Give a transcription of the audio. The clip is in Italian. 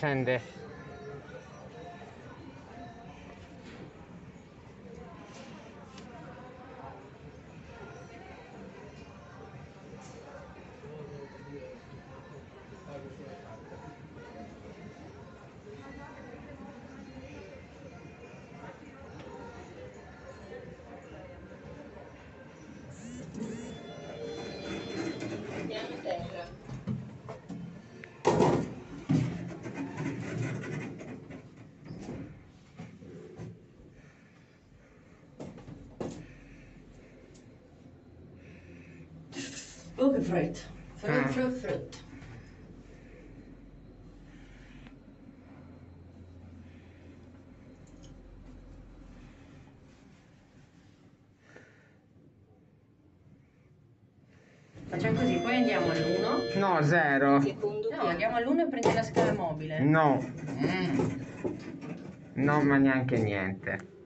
scende. Piano terra. Oh, che freddo. Freddo. Facciamo così, poi andiamo all'1. No, 0. Secondo no, andiamo all'1 e prendi la scala mobile. No. No, ma neanche niente.